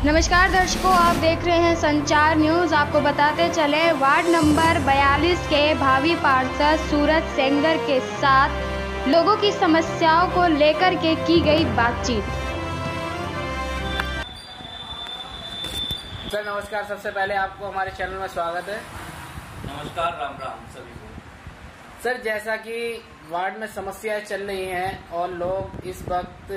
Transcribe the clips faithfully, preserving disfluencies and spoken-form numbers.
नमस्कार दर्शकों, आप देख रहे हैं संचार न्यूज़। आपको बताते चले, वार्ड नंबर बयालीस के भावी पार्षद सूरज सेंगर के साथ लोगों की समस्याओं को लेकर के की गई बातचीत। सर नमस्कार, सबसे पहले आपको हमारे चैनल में स्वागत है। नमस्कार, राम राम सभी को। सर, जैसा कि वार्ड में समस्याएं चल रही हैं और लोग इस वक्त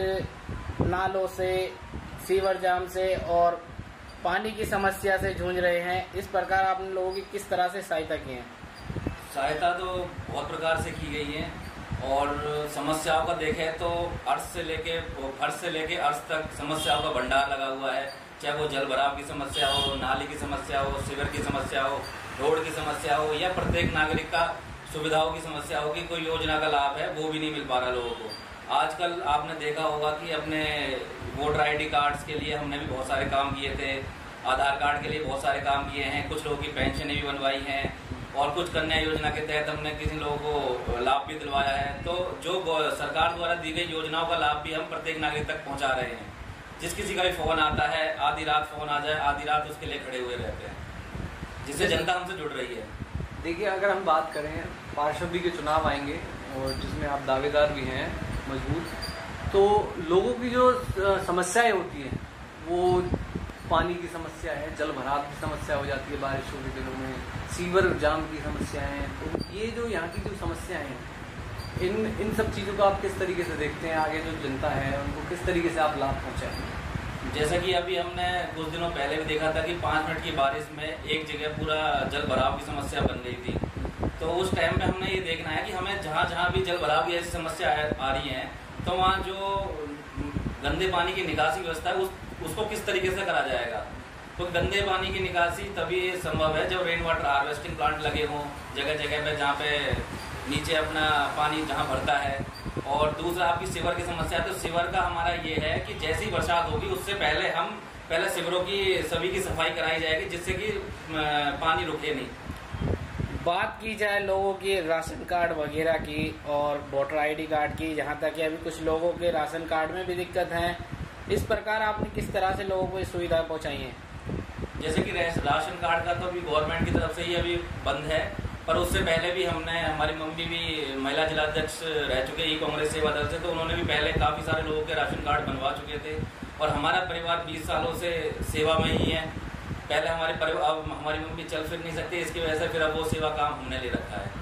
नालों से, सीवर जाम से और पानी की समस्या से जूझ रहे हैं, इस प्रकार आपने लोगों की किस तरह से सहायता की है? सहायता तो बहुत प्रकार से की गई है और समस्याओं का देखें तो अर्श से लेके फर्श से लेके अर्श तक समस्याओं का भंडार लगा हुआ है। चाहे वो जल भराव की समस्या हो, नाली की समस्या हो, सीवर की समस्या हो, रोड की समस्या हो या प्रत्येक नागरिक का सुविधाओं की समस्या हो कि कोई योजना का लाभ है वो भी नहीं मिल पा रहा लोगों को। आजकल आपने देखा होगा कि अपने वोटर आईडी कार्ड्स के लिए हमने भी बहुत सारे काम किए थे, आधार कार्ड के लिए बहुत सारे काम किए हैं, कुछ लोगों की पेंशनें भी बनवाई हैं और कुछ कन्या योजना के तहत हमने किसी लोगों को लाभ भी दिलवाया है। तो जो सरकार द्वारा दी गई योजनाओं का लाभ भी हम प्रत्येक नागरिक तक पहुंचा रहे हैं। जिस किसी का भी फोन आता है, आधी रात फोन आ जाए, आधी रात उसके लिए खड़े हुए रहते हैं, जिससे जनता हमसे जुड़ रही है। देखिए, अगर हम बात करें पार्षद के चुनाव आएंगे और जिसमें आप दावेदार भी हैं मजबूत, तो लोगों की जो समस्याएं होती हैं वो पानी की समस्या है, जल भराव की समस्या हो जाती है बारिशों के दिनों में, सीवर जाम की समस्या है। तो ये जो यहाँ की जो समस्याएं हैं, इन इन सब चीज़ों को आप किस तरीके से देखते हैं? आगे जो जनता है उनको किस तरीके से आप लाभ पहुँचाएंगे? जैसा कि अभी हमने कुछ दिनों पहले भी देखा था कि पाँच मिनट की बारिश में एक जगह पूरा जल भराव की समस्या बन गई थी। तो उस टाइम में हमने ये देखना है कि हमें जहाँ जहाँ भी जल भराव की ऐसी समस्या आ रही है तो वहाँ जो गंदे पानी की निकासी व्यवस्था है उस, उसको किस तरीके से करा जाएगा। तो गंदे पानी की निकासी तभी संभव है जब रेन वाटर हार्वेस्टिंग प्लांट लगे हों जगह जगह पे, जहाँ पे नीचे अपना पानी जहाँ भरता है। और दूसरा आपकी सीवर की समस्या है, तो सीवर का हमारा ये है कि जैसी बरसात होगी उससे पहले हम पहले सीवरों की सभी की सफाई कराई जाएगी, जिससे कि पानी रुके नहीं। बात की जाए लोगों की राशन कार्ड वगैरह की और वोटर आईडी कार्ड की, जहाँ तक कि अभी कुछ लोगों के राशन कार्ड में भी दिक्कत है, इस प्रकार आपने किस तरह से लोगों को ये सुविधा पहुँचाई है? जैसे कि राशन कार्ड का तो अभी गवर्नमेंट की तरफ से ही अभी बंद है, पर उससे पहले भी हमने, हमारी मम्मी भी महिला जिलाध्यक्ष रह चुके ई कांग्रेस सेवा दल से, तो उन्होंने भी पहले काफ़ी सारे लोगों के राशन कार्ड बनवा चुके थे। और हमारा परिवार बीस सालों से सेवा में ही है। पहले हमारे परिवार, अब हमारी मम्मी चल फिर नहीं सकती, इसकी वजह से फिर अब वो सेवा काम हमने ले रखा है।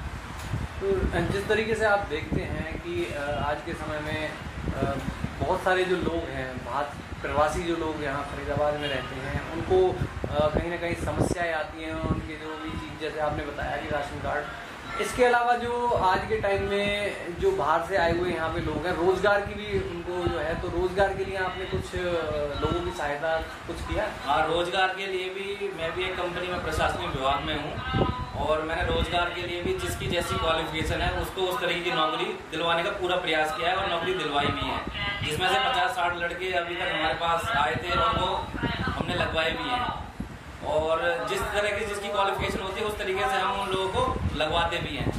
तो जिस तरीके से आप देखते हैं कि आज के समय में बहुत सारे जो लोग हैं, बाहर प्रवासी जो लोग यहाँ फरीदाबाद में रहते हैं, उनको कहीं ना कहीं समस्याएं आती हैं, उनके जो भी चीज़, जैसे आपने बताया कि राशन कार्ड, इसके अलावा जो आज के टाइम में जो बाहर से आए हुए यहाँ पे लोग हैं, रोजगार की भी उनको जो है, तो रोजगार के लिए आपने कुछ लोगों की सहायता कुछ किया? हाँ, रोजगार के लिए भी मैं भी एक कंपनी में प्रशासनिक विभाग में हूँ और मैंने रोजगार के लिए भी जिसकी जैसी क्वालिफिकेशन है उसको उस तरीके की नौकरी दिलवाने का पूरा प्रयास किया है और नौकरी दिलवाई भी है, जिसमें से पचास साठ लड़के अभी तक हमारे पास आए थे और वो हमने लगवाए भी हैं। और जिस तरह की जिसकी क्वालिफिकेशन होती है उस तरीके से हम उन लोगों को लगवाते भी हैं।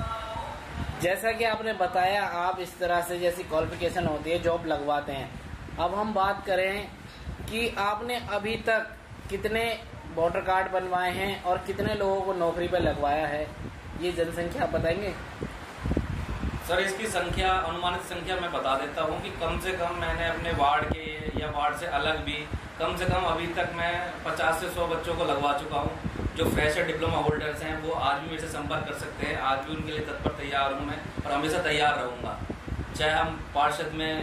जैसा कि आपने बताया, आप इस तरह से जैसी क्वालिफिकेशन होती है जॉब लगवाते हैं। अब हम बात करें कि आपने अभी तक कितने वोटर कार्ड बनवाए हैं और कितने लोगों को नौकरी पर लगवाया है, ये जनसंख्या आप बताएंगे? सर, इसकी संख्या, अनुमानित संख्या मैं बता देता हूँ कि कम से कम मैंने अपने वार्ड के या वार्ड से अलग भी कम से कम अभी तक मैं पचास से सौ बच्चों को लगवा चुका हूँ। जो फ्रेशर डिप्लोमा होल्डर्स हैं वो आज भी मेरे से संपर्क कर सकते हैं, आज भी उनके लिए तत्पर तैयार हूँ मैं और हमेशा तैयार रहूँगा। चाहे हम पार्षद में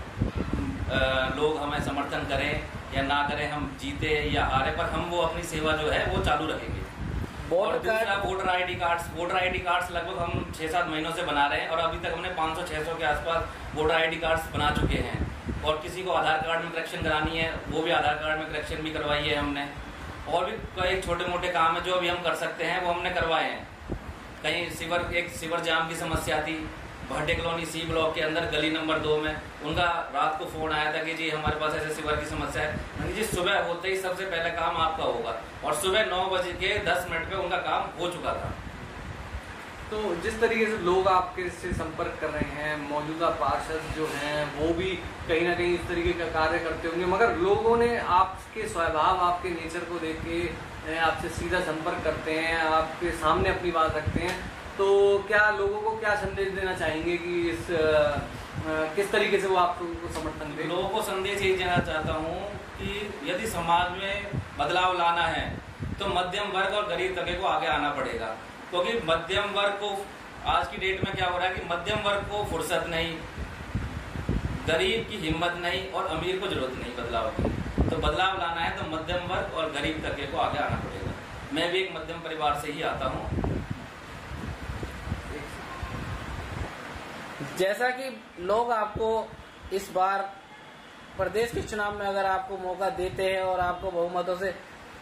आ, लोग हमें समर्थन करें या ना करें, हम जीते या हारे, पर हम वो अपनी सेवा जो है वो चालू रखेंगे। और दूसरा voter ID cards, voter ID cards लगभग हम छः सात महीनों से बना रहे हैं और अभी तक हमने पाँच सौ छः सौ के आसपास वोटर आईडी कार्ड्स बना चुके हैं। और किसी को आधार कार्ड में करेक्शन करानी है वो भी आधार कार्ड में करेक्शन भी करवाई है हमने। और भी कई छोटे मोटे काम है जो अभी हम कर सकते हैं वो हमने करवाए हैं। कहीं सीवर, एक सीवर जाम की समस्या थी भाटे कॉलोनी सी ब्लॉक के अंदर गली नंबर दो में, उनका रात को फोन आया था कि जी हमारे पास ऐसे सीवर की समस्या है। जी सुबह होते ही सबसे पहले काम आपका होगा और सुबह नौ बजे के दस मिनट पे उनका काम हो चुका था। तो जिस तरीके से लोग आपके से संपर्क कर रहे हैं, मौजूदा पार्षद जो हैं वो भी कहीं ना कहीं इस तरीके का कार्य करते होंगे, मगर लोगों ने आपके स्वभाव, आपके नेचर को देख के आपसे सीधा संपर्क करते हैं, आपके सामने अपनी बात रखते हैं, तो क्या लोगों को क्या संदेश देना चाहेंगे कि इस आ, किस तरीके से वो आपको समर्थन दें? लोगों को संदेश यही देना चाहता हूँ कि यदि समाज में बदलाव लाना है तो मध्यम वर्ग और गरीब तबके को आगे आना पड़ेगा, क्योंकि मध्यम वर्ग को आज की डेट में क्या हो रहा है कि मध्यम वर्ग को फुर्सत नहीं, गरीब की हिम्मत नहीं और अमीर को जरूरत नहीं बदलाव की। तो बदलाव लाना है तो मध्यम वर्ग और गरीब तबके को आगे आना पड़ेगा। मैं भी एक मध्यम परिवार से ही आता हूँ। जैसा कि लोग आपको इस बार प्रदेश के चुनाव में अगर आपको मौका देते हैं और आपको बहुमतों से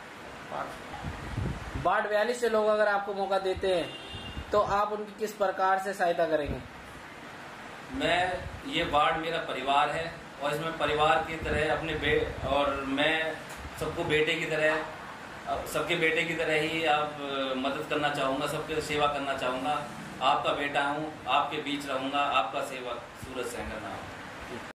वार्ड बयालीस से लोग अगर आपको मौका देते हैं तो आप उनकी किस प्रकार से सहायता करेंगे? मैं ये वार्ड मेरा परिवार है और इसमें परिवार की तरह अपने बे और मैं सबको बेटे की तरह, सबके बेटे की तरह ही आप मदद करना चाहूँगा, सबके सेवा करना चाहूँगा। आपका बेटा हूँ, आपके बीच रहूँगा, आपका सेवक सूरज सेंगर नाम।